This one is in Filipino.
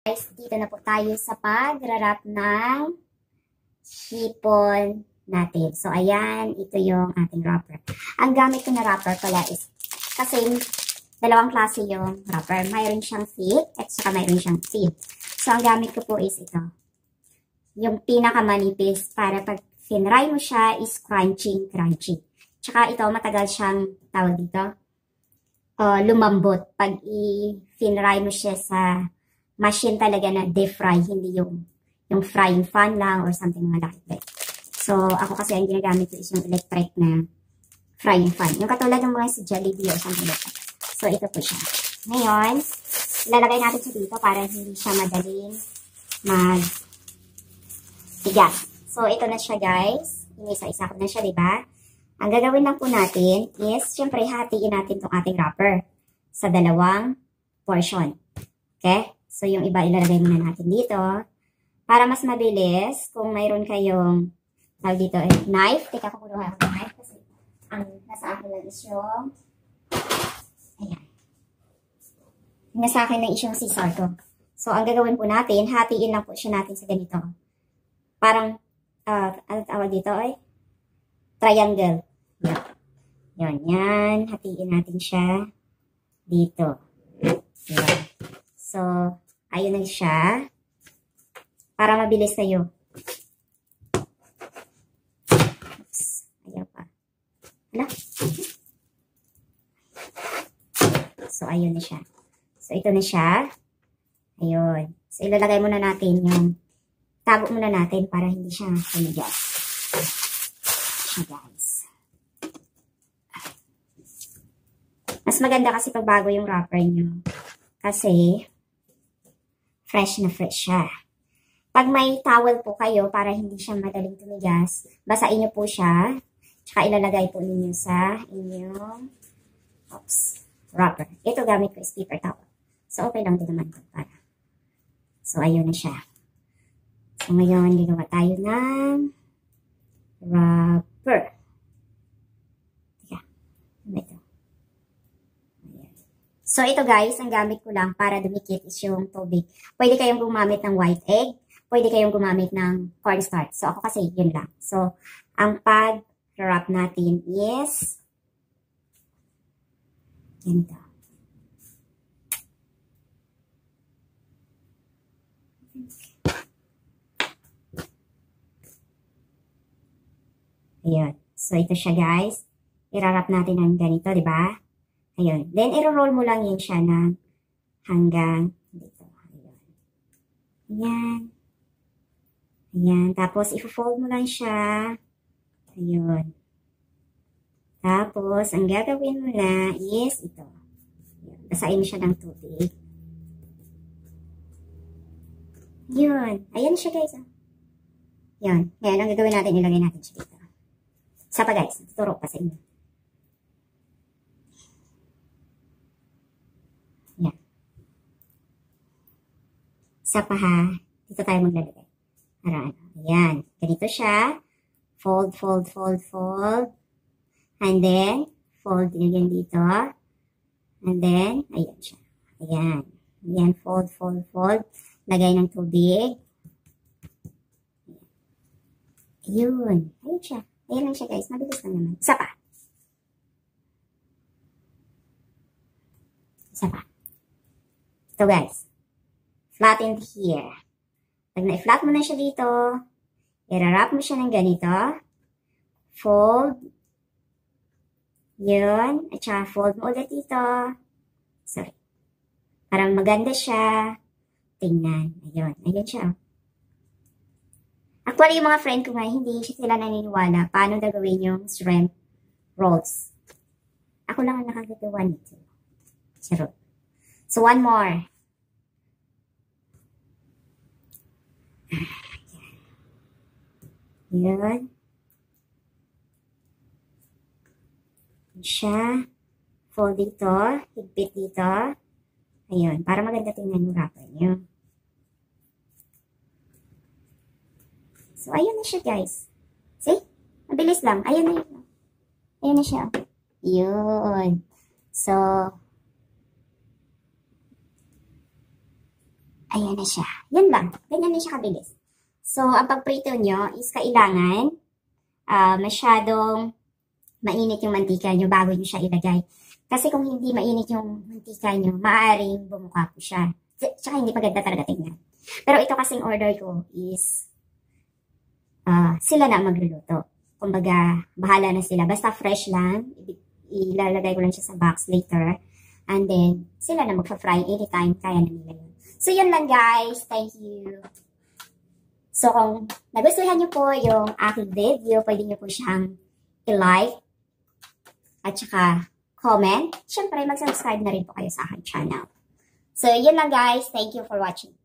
Guys, dito na po tayo sa pag-wrap ng hipon natin. So, ayan, ito yung ating wrapper. Ang gamit ko na wrapper pala is, kasi dalawang klase yung wrapper. Mayroon siyang thick at saka mayroon siyang thin. So, ang gamit ko po is ito. Yung pinakamanipis para pag finry mo siya is crunchy. Tsaka ito, matagal siyang tawag dito, lumambot. Pag i-finry mo siya sa machine talaga na deep fry, hindi yung frying pan lang or something mga like. So, ako kasi ang ginagamit ko is yung electric na frying pan. Yung katulad ng mga sa Jollibee or something like that. So, ito po siya. Ngayon, ilalagay natin siya dito para hindi siya madaling mag-tigas. So, ito na siya guys. Inisa-isa ko na siya, diba? Ang gagawin lang po natin is, syempre, hatiin natin itong ating wrapper sa dalawang portion. Okay? So, yung iba ilalagay muna natin dito. Para mas mabilis, kung mayroon kayong, tawag dito, knife. Teka, kukuha ako ng knife kasi ang nasa akin lang is yung, ayan. Nasa akin lang is yung scissor ko. So, ang gagawin po natin, hatiin lang po siya natin sa ganito. Parang, ano tawag dito ay? Triangle. Yan. Yan. Hatiin natin siya dito. Yan. So, ayun na siya. Para mabilis tayo. Oops. Ayaw pa. Hala. So, ayun na siya. So, ito na siya. Ayun. So, ilalagay muna natin yung tago muna natin para hindi siya tumigas. Siya, guys. Mas maganda kasi pag bago yung wrapper nyo. Kasi, fresh na fresh siya. Pag may towel po kayo para hindi siya madaling tumigas, basain nyo po siya. Tsaka ilalagay po ninyo sa inyong wrapper. Ito gamit ko is paper towel. So, okay lang din naman ito para. So, ayun na siya. So, ngayon, gagawa tayo ng wrapper. Teka. Ano ito? So, ito guys, ang gamit ko lang para dumikit is yung tubig. Pwede kayong gumamit ng white egg. Pwede kayong gumamit ng cornstarch. So, ako kasi yun lang. So, ang pag-wrap natin is ganito. Ayan. So, ito siya guys. I-wrap natin ng ganito, di ba? Ayun. Then, i-roll mo lang yun siya na hanggang dito. Ayun. Ayan. Ayan. Tapos, i-fold mo lang siya. Ayun. Tapos, ang gagawin mo na is ito. Ayun. Basain mo siya ng tubig. Ayun. Ayan siya guys. Ayun. Ngayon, ang gagawin natin, ilagay natin siya dito. Isa pa guys. Tuturo pa sa inyo. Isa pa ha, dito tayo maglalagay. Para ano, ayan, ganito siya. Fold, fold, fold, fold. And then, fold again dito. And then, ayan siya. Ayan. Ayan, fold, fold, fold. Lagay ng tubig. Ayun. Ayun siya. Ayan lang siya guys. Mabilis lang naman. Isa pa. Isa pa. Ito guys. Flatten here. Pag na-flat mo na siya dito, i-wrap mo siya ng ganito. Fold. Yun. At saka fold mo ulit dito. Sorry. Parang maganda siya. Tingnan. Ayun. Ayun siya. Actually, yung mga friend ko nga, hindi sila naniniwala paano gagawin yung shrimp rolls. Ako lang ang nakagagawa nito. Charot. So, one more. Yan. Siya. Fold dito. Higpit dito. Ayun. Para maganda tingnan yung wrapper nyo. So, ayun na siya guys. See? Mabilis lang. Ayun na yun. Ayun na siya. Yun. So, Ayan na siya. Yan lang. Ganyan na siya kabilis. So, ang pagprito nyo is kailangan masyadong mainit yung mantika nyo bago nyo siya ilagay. Kasi kung hindi mainit yung mantika nyo, maaaring bumuka po siya. Tsaka hindi maganda talaga tingnan. Pero ito kasing order ko is sila na magluluto. Kumbaga, bahala na sila. Basta fresh lang. Ilalagay ko lang siya sa box later. And then, sila na magpa-fry anytime. Kaya na nila yun. So, yun lang guys. Thank you. So, kung nagustuhan nyo po yung aking video, pwede nyo po siyang i-like at saka comment. Siyempre, mag-subscribe na rin po kayo sa aking channel. So, yun lang guys. Thank you for watching.